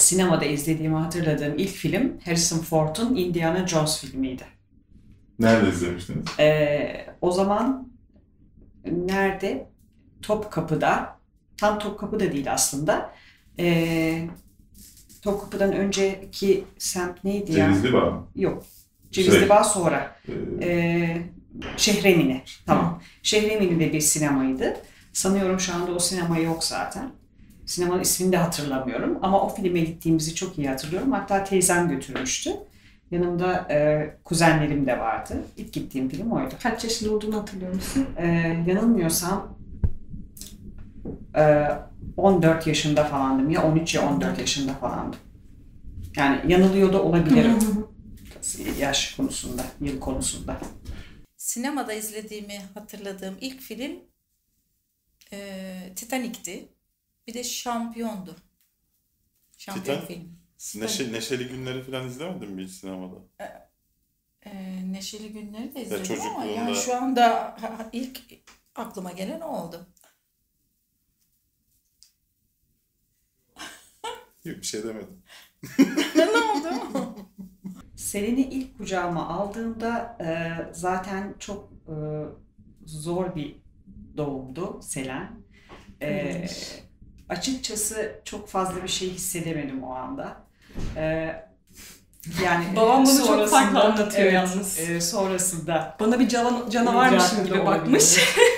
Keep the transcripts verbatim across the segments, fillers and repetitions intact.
sinemada izlediğimi hatırladığım ilk film Harrison Ford'un Indiana Jones filmiydi. Nerede izlemiştiniz? Ee, o zaman nerede? Topkapı'da. Tam Topkapı'da değil aslında. Ee, Topkapı'dan önceki semt neydi ya? Cevizli Bağ mı? Yok. Cevizli Şey, Bağ sonra. Ee, Ee, Şehremini. Tamam. Şehremini'de bir sinemaydı. Sanıyorum şu anda o sinema yok zaten. Sinemanın ismini de hatırlamıyorum. Ama o filme gittiğimizi çok iyi hatırlıyorum. Hatta teyzem götürmüştü. Yanımda e, kuzenlerim de vardı. İlk gittiğim film oydu. Kaç yaşında olduğunu hatırlıyor musun? Ee, yanılmıyorsam e, on dört yaşında falandım. Ya on üç ya on dört yaşında falandım. Yani yanılıyor da olabilirim. Yaş konusunda, yıl konusunda. Sinemada izlediğimi hatırladığım ilk film e, Titanic'ti. Bir de Şampiyon'du. Şampiyon Titan- film. Neşe, neşeli günleri falan izlemedin mi hiç sinemada? E, Neşeli Günleri de Ya izledim ama çocukluğunda- yani şu anda ha- ilk aklıma gelen o oldu. Yok, bir şey demedim. Ne oldu? Selen'i ilk kucağıma aldığımda e, zaten çok e, zor bir doğumdu Selen. E, açıkçası çok fazla bir şey hissedemedim o anda. E, yani Babam bunu çok sonrasında- farklı anlatıyor evet, yalnız. e, sonrasında Bana bir cana, canavarmışım Canavar gibi da bakmış.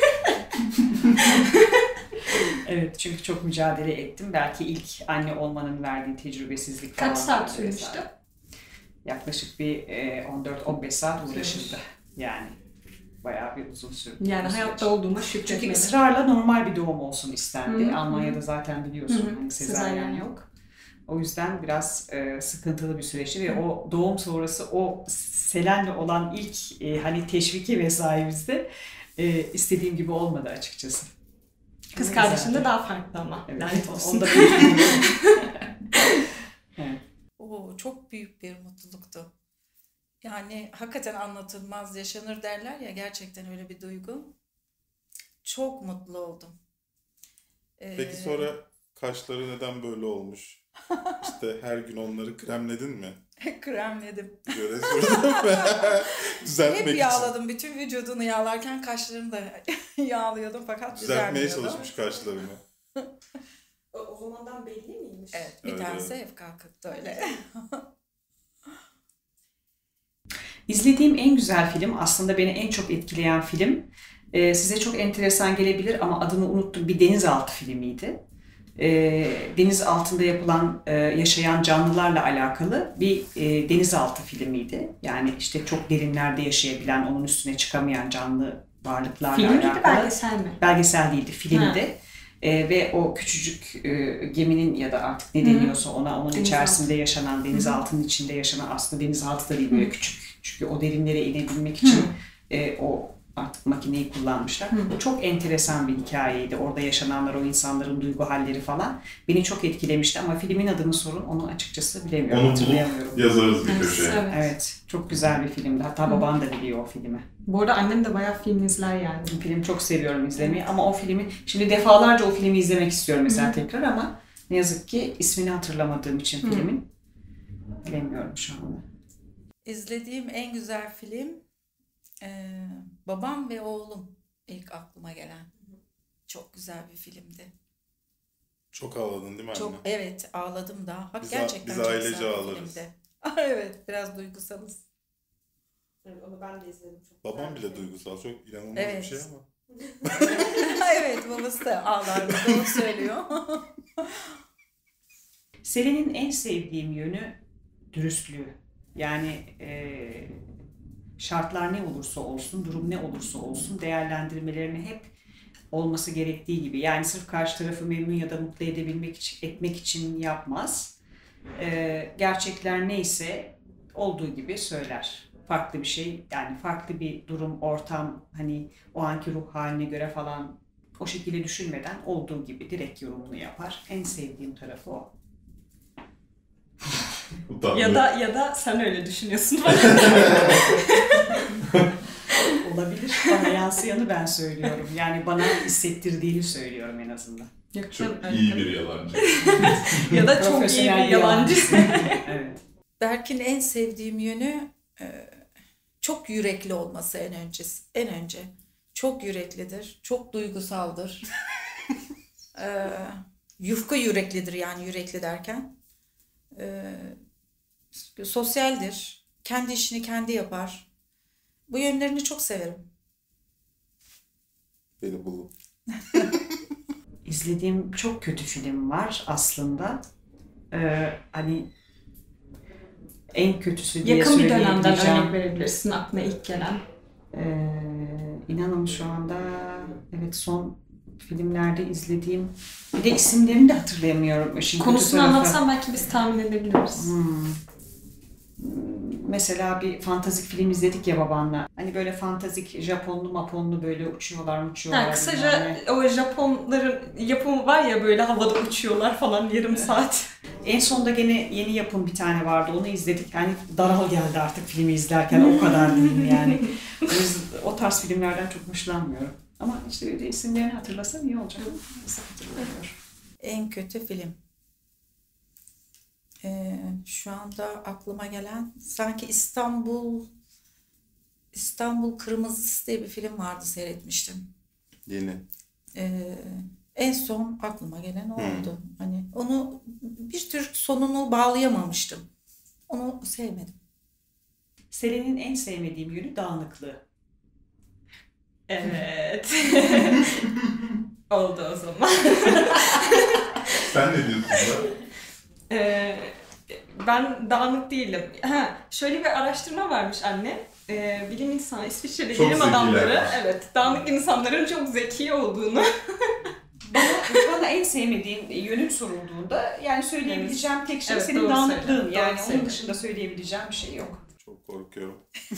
Evet, çünkü çok mücadele ettim. Belki ilk anne olmanın verdiği tecrübesizlik falan. Kaç saat vesaire. sürmüştü? Yaklaşık bir e, on dört on beş saat uğraşıldı. Yani bayağı bir uzun sürdü. Yani bu hayatta süreç. olduğuma Çünkü şükretmedim. ısrarla normal bir doğum olsun istendi. Hı hı. Almanya'da zaten biliyorsun Hı hı. hani Sezaryen sezaryen yok. yok. O yüzden biraz e, sıkıntılı bir süreçti ve o doğum sonrası o Selen'le olan ilk e, hani teşviki vesairemizde e, istediğim gibi olmadı açıkçası. Kız Ama kardeşim de güzeldi. daha farklı ama. Evet, Lanet olsun. onda bir- evet. Oo, çok büyük bir mutluluktu. Yani hakikaten anlatılmaz yaşanır derler ya, gerçekten öyle bir duygu. Çok mutlu oldum. Ee, Peki sonra kaşları neden böyle olmuş? İşte her gün onları kremledin mi? kremledim. Göre sürdün mü? Düzeltmek Hep için. yağladım. Bütün vücudunu yağlarken kaşlarını da yağlıyordum fakat Düzeltmeye düzelmiyordu. çalışmış kaşlarını. O zamandan belli miymiş? Evet, bir Evet, tanesi evet. hep kalkıktı öyle. İzlediğim en güzel film, aslında beni en çok etkileyen film, e, size çok enteresan gelebilir ama adını unuttum, bir denizaltı filmiydi. E, deniz altında yapılan, e, yaşayan canlılarla alakalı bir e, denizaltı filmiydi. Yani işte çok derinlerde yaşayabilen, onun üstüne çıkamayan canlı varlıklarla Film alakalı. miydi, belgesel mi? Belgesel değildi, filmdi. E, ve o küçücük e, geminin ya da artık ne deniyorsa ona, onun Denizaltı. içerisinde yaşanan, denizaltının içinde yaşanan, aslında denizaltı da değil, böyle küçük. Çünkü o derinlere inebilmek için e, o artık makineyi kullanmışlar. Hı. O çok enteresan bir hikayeydi. Orada yaşananlar, o insanların duygu halleri falan beni çok etkilemişti ama filmin adını sorun, onu açıkçası bilemiyorum, Onu bulup hatırlayamıyorum. yazarız bir Evet, köşeye. evet. Evet, çok güzel bir filmdi. Hatta babam da biliyor o filmi. Bu arada annem de bayağı film izler yani. Film çok seviyorum izlemeyi ama o filmi, şimdi defalarca o filmi izlemek istiyorum mesela Hı. tekrar ama ne yazık ki ismini hatırlamadığım için Hı. filmin bilemiyorum şu anda. İzlediğim en güzel film eee, Babam ve Oğlum ilk aklıma gelen. Çok güzel bir filmdi. Çok ağladın değil mi anne? Çok, evet, ağladım da. Hak, Biz, gerçekten biz çok ailece güzel bir ağlarız. filmdi. Evet, biraz duygusalız. Evet, onu ben de izledim. Çok Babam güzel bile bir film. duygusal. Çok inanılmaz Evet. bir şey ama. Evet, babası da ağlardı, doğru söylüyor. Selen'in en sevdiğim yönü dürüstlüğü. Yani e, şartlar ne olursa olsun, durum ne olursa olsun değerlendirmelerini hep olması gerektiği gibi. Yani sırf karşı tarafı memnun ya da mutlu edebilmek için, etmek için yapmaz. E, gerçekler neyse olduğu gibi söyler. Farklı bir şey, yani farklı bir durum, ortam, hani o anki ruh haline göre falan o şekilde düşünmeden olduğu gibi direkt yorumunu yapar. En sevdiğim tarafı o. Utandı. Ya da ya da sen öyle düşünüyorsun. Olabilir. Bana yansıyanı ben söylüyorum. Yani bana hissettirdiğini söylüyorum en azından. Yok, Çok canım, iyi öyle. bir yalancı. Ya da çok iyi Profesyonel bir yalancı. Evet. Berk'in en sevdiğim yönü e, çok yürekli olması en öncesi. En önce. Çok yüreklidir. Çok duygusaldır. e, yufka yüreklidir yani yürekli derken. E, sosyaldir. Kendi işini kendi yapar. Bu yönlerini çok severim. Beni bulun. İzlediğim çok kötü film var aslında. Ee, hani en kötüsü diye Yakın bir dönemden söyleyebileceğim. örnek verebilirsin aklına ilk gelen. Ee, inanın şu anda evet son filmlerde izlediğim bir de isimlerini de hatırlayamıyorum. İşin kötü Konusunu tarafı. anlatsan belki biz tahmin edebiliriz. Hmm. Mesela bir fantastik film izledik ya babanla. Hani böyle fantastik Japonlu maponlu böyle uçuyorlar uçuyorlar. Ha, kısaca o Japonların yapımı var ya böyle havada uçuyorlar falan yarım saat. En sonda gene yeni yapım bir tane vardı. Onu izledik. Yani daral geldi artık filmi izlerken. O kadar değil yani. Biz o tarz filmlerden çok hoşlanmıyorum. Ama işte bir de isimlerini hatırlasam iyi olacak. Nasıl hatırlamıyorum. En kötü film. Ee, şu anda aklıma gelen sanki İstanbul İstanbul Kırmızısı diye bir film vardı, seyretmiştim. Yeni. Ee, en son aklıma gelen o oldu. Hani onu bir tür sonunu bağlayamamıştım. Onu sevmedim. Selen'in en sevmediğim yönü dağınıklığı. Evet. Oldu o zaman. Sen ne diyorsun da? Ee, ben dağınık değilim. Ha, şöyle bir araştırma varmış anne. Ee, bilim insanı, İsviçre'de Çok bilim adamları, zekilermiş. evet, dağınık insanların çok zeki olduğunu. Bana, bana en sevmediğim yönün sorulduğunda yani söyleyebileceğim tek şey Evet, senin doğru dağınıklığın. söylüyorsun, Yani doğru onun söylüyorsun. dışında söyleyebileceğim bir şey yok. Çok korkuyorum.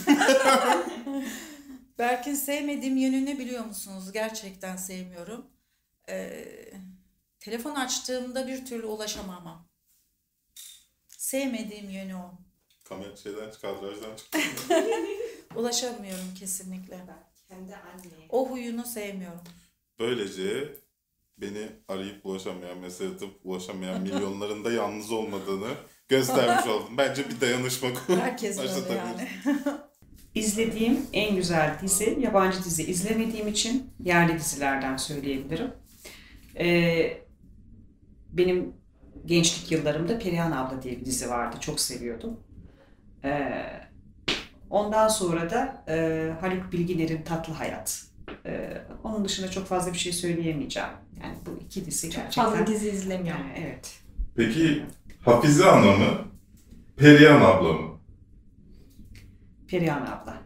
Berk'in sevmediğim yönünü biliyor musunuz? Gerçekten sevmiyorum. Ee, telefon açtığımda bir türlü ulaşamamam. Sevmediğim yönü o. Kamera şeyden, kadrajdan çıktı. Ulaşamıyorum kesinlikle. Hem de anneye. O huyunu sevmiyorum. Böylece beni arayıp ulaşamayan, mesaj atıp ulaşamayan milyonların da yalnız olmadığını göstermiş oldum. Bence bir dayanışma Herkes böyle başlatabiliriz. yani. İzlediğim en güzel dizi, yabancı dizi izlemediğim için yerli dizilerden söyleyebilirim. Ee, benim gençlik yıllarımda Perihan Abla diye bir dizi vardı. Çok seviyordum. Ee, ondan sonra da e, Haluk Bilginer'in Tatlı Hayat. Ee, onun dışında çok fazla bir şey söyleyemeyeceğim. Yani bu iki dizi Çok gerçekten. fazla dizi izlemiyorum. Yani evet. Peki Hafize Ana mı? Perihan abla mı? Perihan Abla.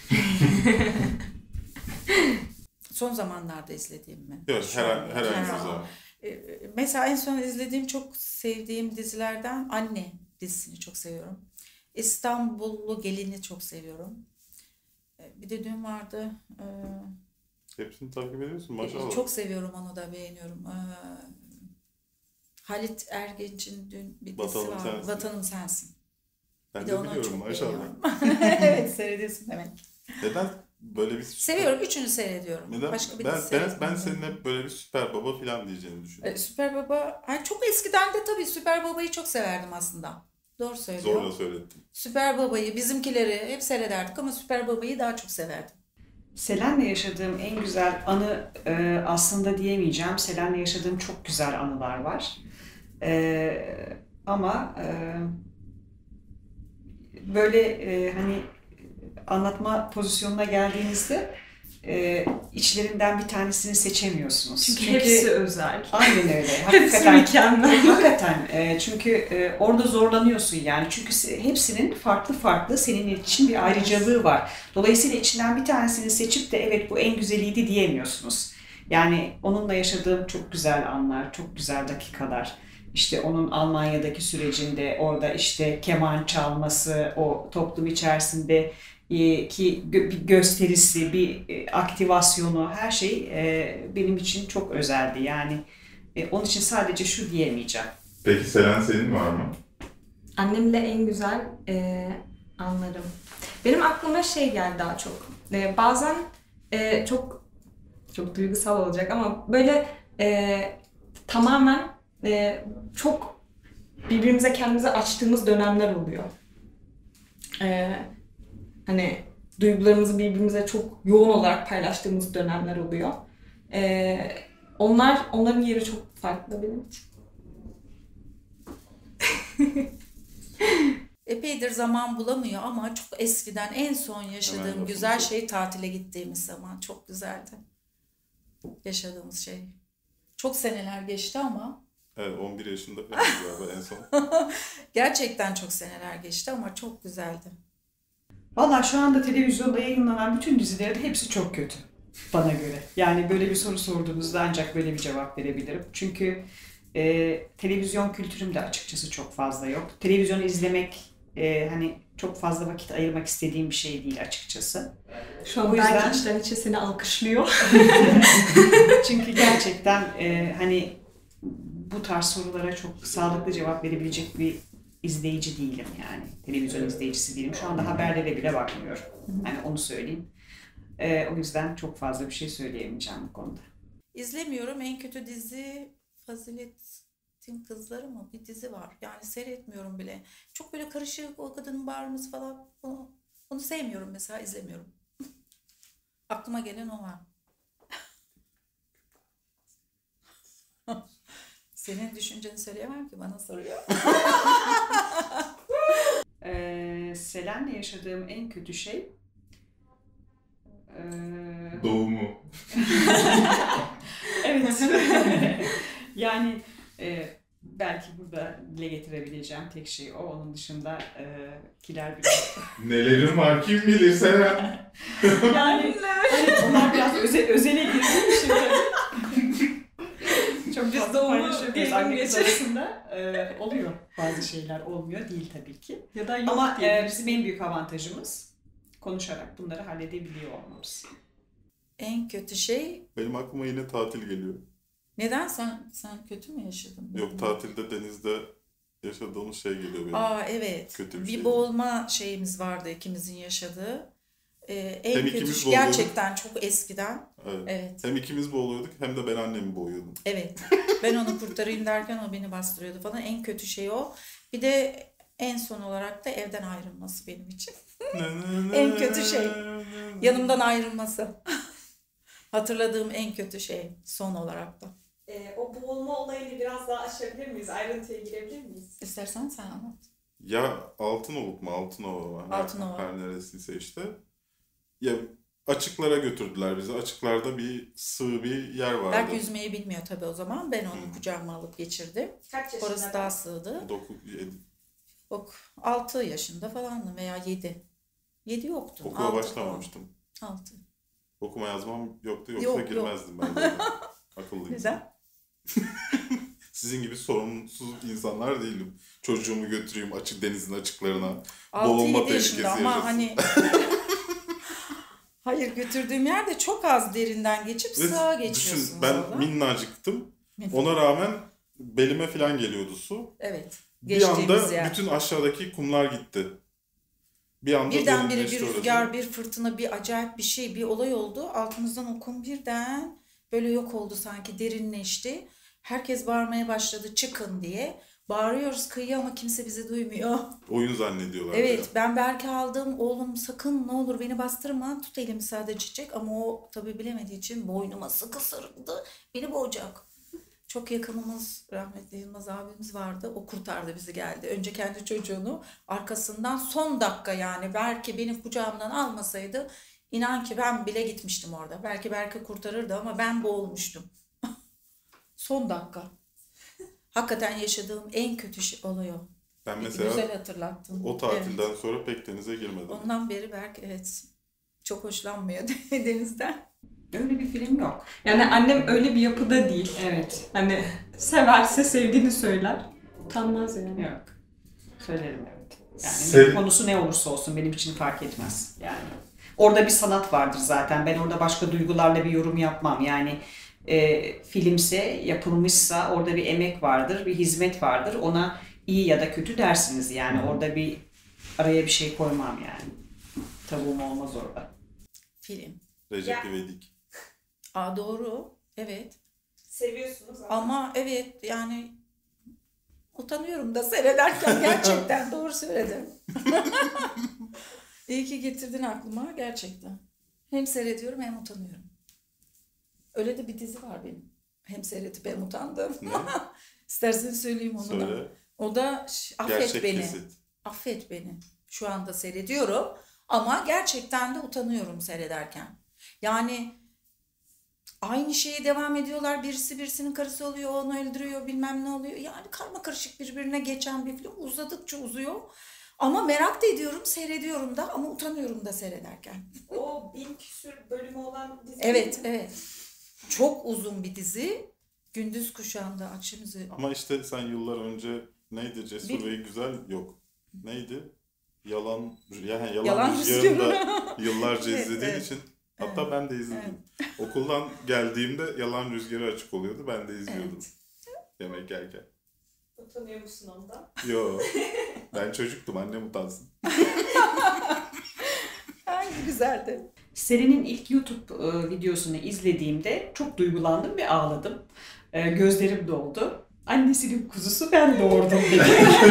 Son zamanlarda izlediğim mi? Yok, Şu her, an- herhangi bir Yani, zaman. e, Mesela en son izlediğim çok sevdiğim dizilerden Anne dizisini çok seviyorum. İstanbullu Gelin'i çok seviyorum. E, Bir de dün vardı. e, Hepsini takip ediyorsun maşallah. Çok seviyorum, onu da beğeniyorum. Ee, Halit Ergenç'in dün bir dizisi Vatanım var. Sensin. Vatanım Sensin. Ben Bir de de onu biliyorum çok maşallah. beğeniyorum. Evet, seyrediyorsun demek. Neden böyle bir... Seviyorum. Üçünü seyrediyorum. Neden? Başka bir ben, dizi ben, seyretmiyorum. ben senin hep böyle bir süper baba falan diyeceğini düşünüyorum. Ee, Süper Baba, yani çok eskiden de tabii Süper Baba'yı çok severdim aslında. Doğru söylüyor. Zorla söylettim. Süper Baba'yı, bizimkileri hep seyrederdik ama Süper Baba'yı daha çok severdim. Selen'le yaşadığım en güzel anı e, aslında diyemeyeceğim. Selen'le yaşadığım çok güzel anılar var. E, ama e, böyle e, hani anlatma pozisyonuna geldiğinizde e, içlerinden bir tanesini seçemiyorsunuz. Çünkü, hepsi özel. Aynen öyle. Hepsi Hakikaten. mükemmel. Hakikaten. E, çünkü e, orada zorlanıyorsun yani. Çünkü se- hepsinin farklı farklı senin için bir ayrıcalığı var. Dolayısıyla içinden bir tanesini seçip de evet bu en güzeliydi diyemiyorsunuz. Yani onunla yaşadığım çok güzel anlar, çok güzel dakikalar. İşte onun Almanya'daki sürecinde orada işte keman çalması, o toplum içerisinde e, ki gö- bir gösterisi, bir e, aktivasyonu, her şey e, benim için çok özeldi. Yani e, onun için sadece şu diyemeyeceğim. Peki Selen senin var mı? Annemle en güzel e, anlarım. Benim aklıma şey geldi daha çok. Ee, bazen e, çok çok duygusal olacak ama böyle e, tamamen e, çok birbirimize kendimize açtığımız dönemler oluyor. Ee, hani duygularımızı birbirimize çok yoğun olarak paylaştığımız dönemler oluyor. Ee, onlar onların yeri çok farklı benim için. Epeydir zaman bulamıyor ama çok eskiden en son Hemen yaşadığım lafını güzel sok. şey tatile gittiğimiz zaman. Çok güzeldi. Yaşadığımız şey. Çok seneler geçti ama Evet, on bir yaşında falan galiba en son. gerçekten çok seneler geçti ama çok güzeldi. Valla şu anda televizyonda yayınlanan bütün dizilerin hepsi çok kötü bana göre. Yani böyle bir soru sorduğunuzda ancak böyle bir cevap verebilirim. Çünkü e, televizyon kültürüm de açıkçası çok fazla yok. Televizyon izlemek e, hani çok fazla vakit ayırmak istediğim bir şey değil açıkçası. Şu an O yüzden- belki içten içe seni alkışlıyor. Çünkü gerçekten e, hani bu tarz sorulara çok sağlıklı cevap verebilecek bir izleyici değilim yani. Televizyon izleyicisi değilim. Şu anda haberlere bile bakmıyorum. Hani onu söyleyeyim. E, o yüzden çok fazla bir şey söyleyemeyeceğim bu konuda. İzlemiyorum. En kötü dizi Fazilet'in Kızları mı? Bir dizi var. Yani seyretmiyorum bile. Çok böyle karışık, o kadının bağırması falan. Onu, onu sevmiyorum mesela, izlemiyorum. Aklıma gelen o var. Senin düşünceni söyleyemem ki, bana soruyor. E, Selen'le yaşadığım en kötü şey e, Doğumu. evet. Yani e, belki burada dile getirebileceğim tek şey o. Onun dışında e, kiler biraz. Nelerim var kim bilir Seren. Yani hani onlar biraz öze, özele girdiği için tabii. Çok Biz fazla doğumu paylaşamıyoruz. diyelim Anne kız geçelim. arasında e, oluyor. Bazı şeyler olmuyor değil tabii ki. Ya da yok Ama e, diyebiliriz. bizim en büyük avantajımız konuşarak bunları halledebiliyor olmamız. En kötü şey, Benim aklıma yine tatil geliyor. neden sen sen kötü mü yaşadın? Yok, tatilde denizde yaşadığımız şey geliyor benim. Aa evet. Kötü bir bir şey. boğulma şeyimiz vardı ikimizin yaşadığı. Ee, en Hem kötü ikimiz şey- boğuluyorduk. gerçekten çok eskiden. Evet. Evet. Hem ikimiz boğuluyorduk hem de ben annemi boğuyordum. Evet. Ben onu kurtarayım derken o beni bastırıyordu falan. En kötü şey o. Bir de en son olarak da evden ayrılması benim için. En kötü şey. Yanımdan ayrılması. Hatırladığım en kötü şey son olarak da. Ee, o boğulma olayını biraz daha aşabilir miyiz? Ayrıntıya girebilir miyiz? İstersen sen anlat. Ya Altınoluk mu Altınova mı? Her- Altınova. Her neresiyse işte. Ya açıklara götürdüler bizi. Açıklarda bir sığ bir yer vardı. Belki yüzmeyi bilmiyor tabii o zaman. Ben onu Hmm. kucağıma alıp geçirdim. Kaç yaşında? Orası daha sığdı. Dokuz, yedi. Yok, altı yaşında falandım veya yedi. yedi yoktu. Okula altı başlamamıştım. falan. altı. Okuma yazmam yoktu. Yoksa Yok, yok. girmezdim ben de. Akıllı insan. Neden? Sizin gibi sorumsuz insanlar değilim. Çocuğumu götüreyim açık denizin açıklarına. altı Boğulma yedi tehlikesi yaşında ama yaşasın. hani hayır, götürdüğüm yerde çok az derinden geçip Ve sağa düşün, geçiyorsunuz ben orada. minnacıktım. Ona rağmen belime falan geliyordu su. Evet. Bir Geçtiğimiz anda yer. bütün aşağıdaki kumlar gitti. Bir anda Birdenbire bir derinleşti orası. rüzgar, bir fırtına, bir acayip bir şey, bir olay oldu. Altımızdan o kum birden böyle yok oldu, sanki derinleşti. Herkes bağırmaya başladı çıkın diye. Bağırıyoruz kıyıya ama kimse bizi duymuyor. Oyun zannediyorlar. Evet, ya. ben Berk'i aldım. Oğlum sakın ne olur beni bastırma. Tut elimi sadece çek. Ama o tabii bilemediği için boynuma sıkı sarıldı. Beni boğacak. Çok yakınımız, rahmetli Yılmaz abimiz vardı. O kurtardı bizi, geldi. Önce kendi çocuğunu, arkasından son dakika, yani Berk'i benim kucağımdan almasaydı inan ki ben bile gitmiştim orada. Belki Berk'i kurtarırdı ama ben boğulmuştum. Son dakika. Hakikaten yaşadığım en kötü şey olay o. Ben Peki, mesela güzel hatırlattın. o tatilden sonra pek denize girmedim. Ondan beri Berk evet çok hoşlanmıyor denizden. Öyle bir film yok. Yani annem öyle bir yapıda değil. Evet. Hani severse sevdiğini söyler. Utanmaz yani. Yok. Söylerim evet. Yani Sev- konusu ne olursa olsun benim için fark etmez. Yani orada bir sanat vardır zaten. Ben orada başka duygularla bir yorum yapmam. Yani e, filmse, yapılmışsa orada bir emek vardır, bir hizmet vardır. Ona iyi ya da kötü dersiniz yani. Orada bir araya bir şey koymam yani. Tavuğum olmaz orada. Film. Recep Ya. İvedik. Aa doğru. Evet. Seviyorsunuz ama. Ama evet yani utanıyorum da seyrederken gerçekten doğru söyledim. İyi ki getirdin aklıma gerçekten. Hem seyrediyorum hem utanıyorum. Öyle de bir dizi var benim. Hem seyredip hem utandım. Ne? İstersen söyleyeyim onu da. Söyle. O da ş- affet Gerçek beni. kesit. Affet beni. Şu anda seyrediyorum ama gerçekten de utanıyorum seyrederken. Yani aynı şeye devam ediyorlar. Birisi birisinin karısı oluyor, onu öldürüyor, bilmem ne oluyor. Yani karma karışık birbirine geçen bir film. Uzadıkça uzuyor. Ama merak da ediyorum, seyrediyorum da ama utanıyorum da seyrederken. O bin küsür bölümü olan dizi. Evet, evet. Çok uzun bir dizi. Gündüz kuşağında akşamüzü. Ama işte sen yıllar önce neydi? Cesur Bir- ve Güzel yok. Neydi? Yalan, yani yalan, Yalan rüzgarında yıllarca Evet, izlediğin evet. için. Hatta Evet, ben de izledim. Okuldan geldiğimde Yalan Rüzgarı açık oluyordu. Ben de izliyordum. Evet. Yemek yerken. Utanıyor musun ondan? Yo. Ben çocuktum. Annem utansın. Ay güzeldi. Selin'in ilk YouTube e, videosunu izlediğimde çok duygulandım ve ağladım. E, gözlerim doldu. Annesinin kuzusu ben doğurdum dedi.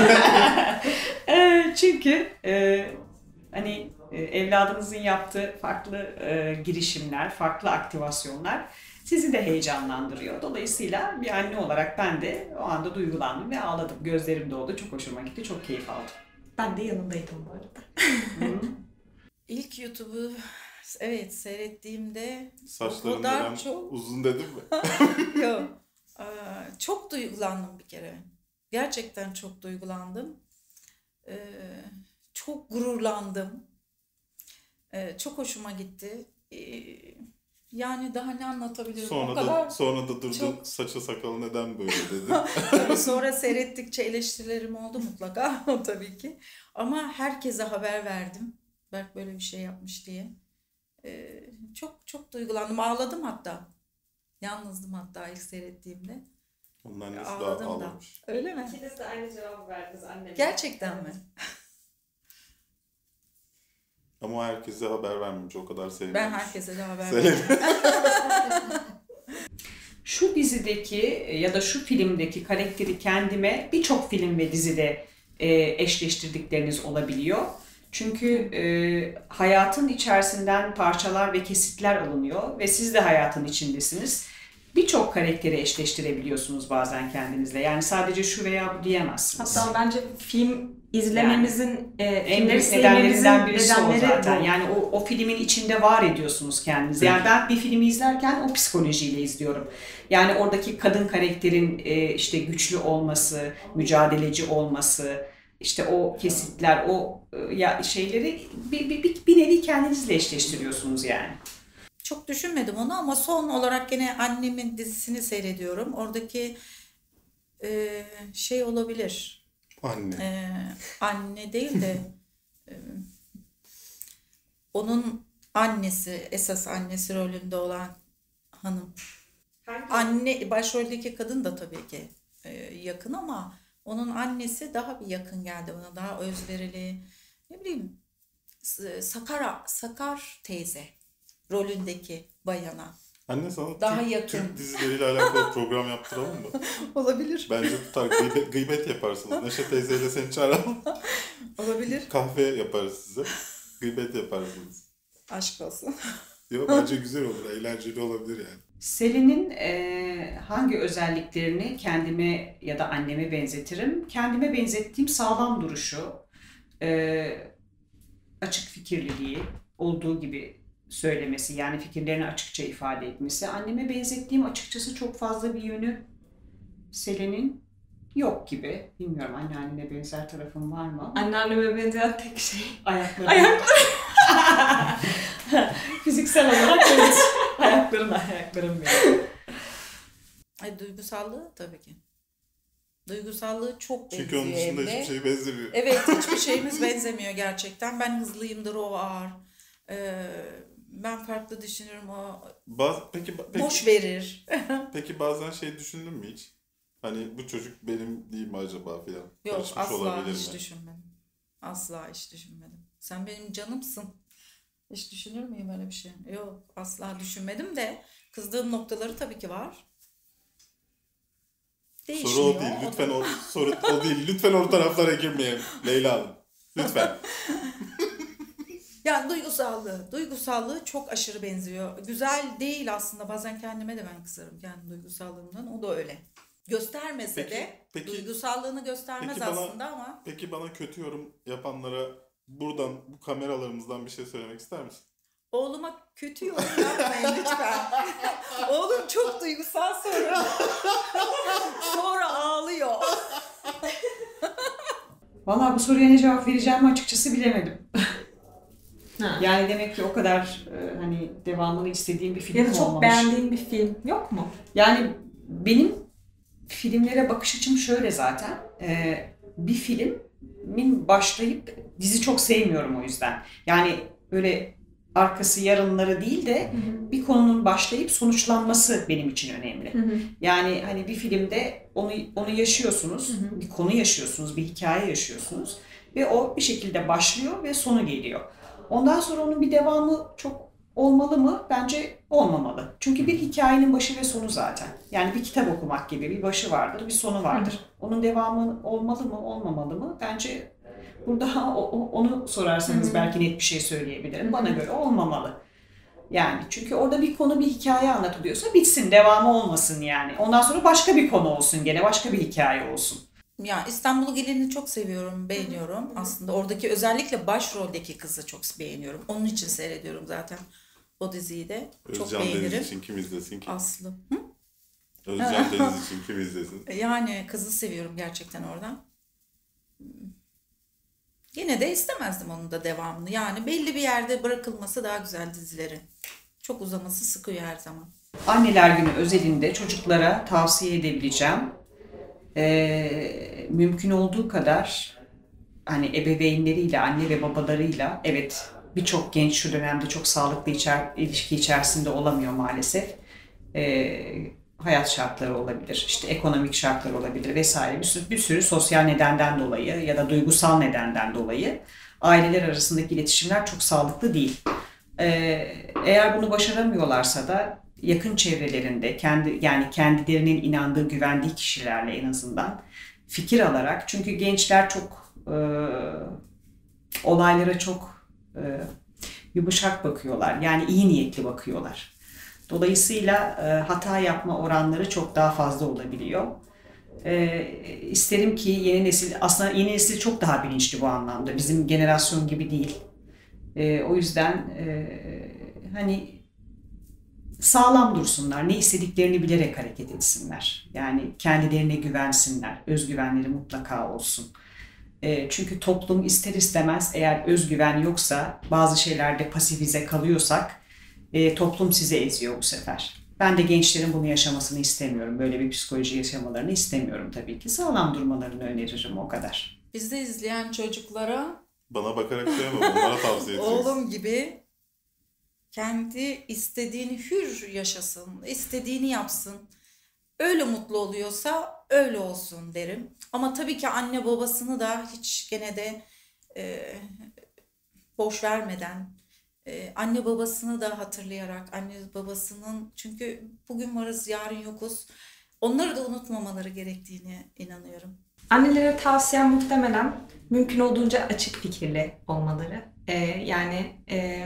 E, çünkü e, hani e, evladınızın yaptığı farklı e, girişimler, farklı aktivasyonlar sizi de heyecanlandırıyor. Dolayısıyla bir anne olarak ben de o anda duygulandım ve ağladım. Gözlerim doldu. Çok hoşuma gitti. Çok keyif aldım. Ben de yanındaydım bu arada. Hı. İlk YouTube'u evet seyrettiğimde o Saçlarım kadar neden çok uzun dedim mi? yok. Aa, çok duygulandım bir kere. Gerçekten çok duygulandım. Ee, çok gururlandım. Ee, çok hoşuma gitti. Ee, yani daha ne anlatabilirim? O Sonra kadar da sonra da durdun çok- saçı sakalı neden böyle dedim. Tabii sonra seyrettikçe eleştirilerim oldu mutlaka tabii ki. Ama herkese haber verdim. Berk böyle bir şey yapmış diye. Ee, çok çok duygulandım. Ağladım hatta. Yalnızdım hatta ilk seyrettiğimde. Onun annesi Ağladım daha da. ağlamış. Öyle mi? İkiniz de aynı cevabı verdiniz annem. Gerçekten mi? Ama o herkese haber vermemiş. O kadar sevmemiş. Ben herkese de haber Senin- verdim. Şu dizideki ya da şu filmdeki karakteri kendime birçok film ve dizide e, eşleştirdikleriniz olabiliyor. Çünkü e, hayatın içerisinden parçalar ve kesitler alınıyor ve siz de hayatın içindesiniz. Birçok karakteri eşleştirebiliyorsunuz bazen kendinizle. Yani sadece şu veya bu diyemezsiniz. Hatta bence film izlememizin e, En filmleri büyük nedenlerinden sevmemizin birisi o nedenleri zaten. bu. Yani o, o filmin içinde var ediyorsunuz kendinizi. Yani ben bir filmi izlerken o psikolojiyle izliyorum. Yani oradaki kadın karakterin e, işte güçlü olması, mücadeleci olması, işte o kesitler, o e, ya şeyleri bir, bir, bir, bir nevi kendinizle eşleştiriyorsunuz yani. Çok düşünmedim onu ama son olarak gene annemin dizisini seyrediyorum. Oradaki e, şey olabilir. Anne. E, anne değil de e, onun annesi, esas annesi rolünde olan hanım. Hangi? Anne, başroldeki kadın da tabii ki e, yakın ama onun annesi daha bir yakın geldi bana. Daha özverili. Ne bileyim S- Sakar, Sakar teyze rolündeki bayana. Anne sana Daha Türk, yakın. Türk dizileriyle alakalı program yaptıralım mı? Olabilir. Bence tutar. Gıybet, gıybet yaparsınız. Neşe teyzeyle seni çağıralım. Olabilir. Kahve yaparız size. Gıybet yaparsınız. Aşk olsun. Yok bence güzel olur. Eğlenceli olabilir yani. Selin'in e, hangi özelliklerini kendime ya da anneme benzetirim? Kendime benzettiğim sağlam duruşu, e, açık fikirliliği, olduğu gibi söylemesi, yani fikirlerini açıkça ifade etmesi. Anneme benzettiğim açıkçası çok fazla bir yönü Selin'in yok gibi. Bilmiyorum, anneannene benzer tarafım var mı? ama Anneanneme benzeyen tek şey. Ayakları. Ayakları. Fiziksel olarak evet. Ayaklarım ayaklarım benim. Ay, duygusallığı tabii ki. Duygusallığı çok Çünkü benziyor onun dışında evde. hiçbir şey benzemiyor. Evet, hiçbir şeyimiz benzemiyor gerçekten. Ben hızlıyımdır, o ağır. Ee, ben farklı düşünürüm, o Baz, peki, peki, boş verir. peki bazen şey düşündün mü hiç? Hani bu çocuk benim değil mi acaba filan? Yok, Karışmış asla olabilir hiç mi? düşünmedim. Asla hiç düşünmedim. Sen benim canımsın. Hiç düşünür müyüm öyle bir şey? Yok, asla düşünmedim de kızdığım noktaları tabii ki var. Değişmiyor. Soru o değil. Lütfen o, soru o değil. Lütfen o taraflara girmeyelim Leyla Hanım. Lütfen. Yani duygusallığı. Duygusallığı çok aşırı benziyor. Güzel değil aslında. Bazen kendime de ben kızarım kendi duygusallığımdan. O da öyle. Göstermese Peki, de peki- duygusallığını göstermez peki bana- aslında ama Peki bana kötü yorum yapanlara buradan, bu kameralarımızdan bir şey söylemek ister misin? oğluma kötü yorum yapmayın lütfen. Oğlum çok duygusal sonra. Sonra ağlıyor. Vallahi bu soruya ne cevap vereceğimi açıkçası bilemedim. Ha. Yani demek ki o kadar e, hani devamını istediğim bir film Ya da çok olmamış. beğendiğin bir film yok mu? Yani benim filmlere bakış açım şöyle zaten. Ee, bir filmin başlayıp dizi çok sevmiyorum o yüzden. Yani böyle arkası yarınları değil de bir konunun başlayıp sonuçlanması benim için önemli. Hı hı. Yani hani bir filmde onu onu yaşıyorsunuz, Hı hı. bir konu yaşıyorsunuz, bir hikaye yaşıyorsunuz ve o bir şekilde başlıyor ve sonu geliyor. Ondan sonra onun bir devamı çok olmalı mı? Bence olmamalı. Çünkü bir hikayenin başı ve sonu zaten. Yani bir kitap okumak gibi bir başı vardır, bir sonu vardır. Onun devamı olmalı mı, olmamalı mı? Bence burada o- o- onu sorarsanız Hı hı. belki net bir şey söyleyebilirim. Bana Hı hı. göre olmamalı. Yani çünkü orada bir konu, bir hikaye anlatılıyorsa bitsin, devamı olmasın yani. Ondan sonra başka bir konu olsun, gene başka bir hikaye olsun. Ya İstanbul'u Gelin'i çok seviyorum, beğeniyorum. Aslında oradaki özellikle başroldeki kızı çok beğeniyorum. Onun için seyrediyorum zaten o diziyi de. Çok Özcan Deniz beğenirim. için kim izlesin ki? Aslı. Hı? Özcan Deniz için kim izlesin? Yani kızı seviyorum gerçekten oradan. Yine de istemezdim onun da devamını. Yani belli bir yerde bırakılması daha güzel dizilerin. Çok uzaması sıkıyor her zaman. Anneler Günü özelinde çocuklara tavsiye edebileceğim. Ee, mümkün olduğu kadar hani ebeveynleriyle, anne ve babalarıyla, evet birçok genç şu dönemde çok sağlıklı içer, ilişki içerisinde olamıyor maalesef. Ee, hayat şartları olabilir, işte ekonomik şartlar olabilir vesaire bir sürü, bir sürü sosyal nedenden dolayı ya da duygusal nedenden dolayı aileler arasındaki iletişimler çok sağlıklı değil. Ee, eğer bunu başaramıyorlarsa da yakın çevrelerinde kendi yani kendilerinin inandığı, güvendiği kişilerle en azından fikir alarak, çünkü gençler çok e, olaylara çok e, yumuşak bakıyorlar. Yani iyi niyetli bakıyorlar. Dolayısıyla e, hata yapma oranları çok daha fazla olabiliyor. E, isterim ki yeni nesil, aslında yeni nesil çok daha bilinçli bu anlamda. Bizim jenerasyon gibi değil. E, o yüzden e, hani sağlam dursunlar, ne istediklerini bilerek hareket etsinler. Yani kendilerine güvensinler, özgüvenleri mutlaka olsun. E, çünkü toplum ister istemez, eğer özgüven yoksa, bazı şeylerde pasifize kalıyorsak, e, toplum sizi eziyor bu sefer. Ben de gençlerin bunu yaşamasını istemiyorum. Böyle bir psikoloji yaşamalarını istemiyorum tabii ki. Sağlam durmalarını öneririm, o kadar. Bizi izleyen çocuklara Bana bakarak söyleme, onlara tavsiye edeceksin. oğlum gibi kendi istediğini hür yaşasın, istediğini yapsın. Öyle mutlu oluyorsa öyle olsun derim. Ama tabii ki anne babasını da hiç gene de e, boş vermeden, e, anne babasını da hatırlayarak, anne babasının, çünkü bugün varız yarın yokuz, onları da unutmamaları gerektiğine inanıyorum. Annelere tavsiyem muhtemelen mümkün olduğunca açık fikirli olmaları. Ee, yani e,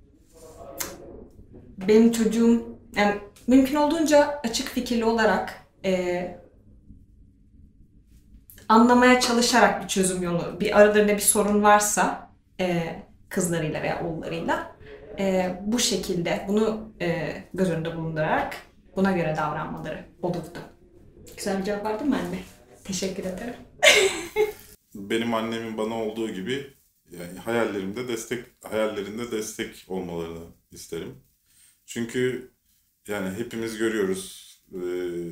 benim çocuğum yani mümkün olduğunca açık fikirli olarak e, anlamaya çalışarak bir çözüm yolu, bir aralarında bir sorun varsa e, kızlarıyla veya oğullarıyla e, bu şekilde bunu e, göz önünde bulundurarak buna göre davranmaları olurdu. Güzel bir cevap verdin mi anne? Teşekkür ederim. Benim annemin bana olduğu gibi yani hayallerimde destek hayallerinde destek olmalarını isterim. Çünkü yani hepimiz görüyoruz, e,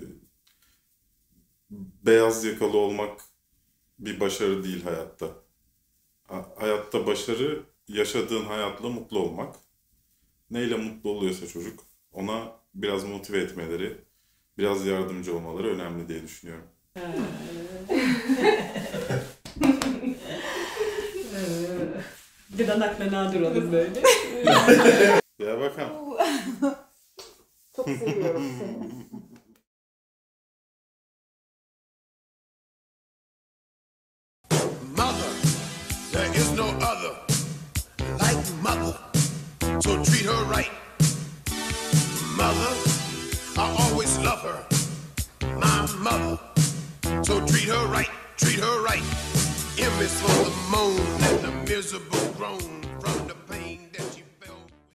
beyaz yakalı olmak bir başarı değil hayatta. Ha- Hayatta başarı, yaşadığın hayatla mutlu olmak. Neyle mutlu oluyorsa çocuk, ona biraz motive etmeleri, biraz yardımcı olmaları önemli diye düşünüyorum. Bir danakla nadir olur böyle. Ya bakalım. Çok seviyorum seni. Mother, there is no other like mother, so treat her right. Mother, I always love her, my mother, so treat her right, treat her right. M is for the moan and the miserable groan.